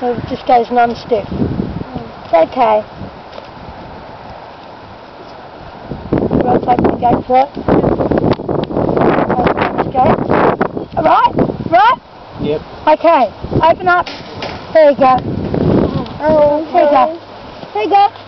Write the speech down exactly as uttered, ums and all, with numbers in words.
so it just goes non-stiff. It's okay. You want to open the gate first? Open the gate. Right? Right? Yep. Okay. Open up. There you go. Oh, there you go. There you go.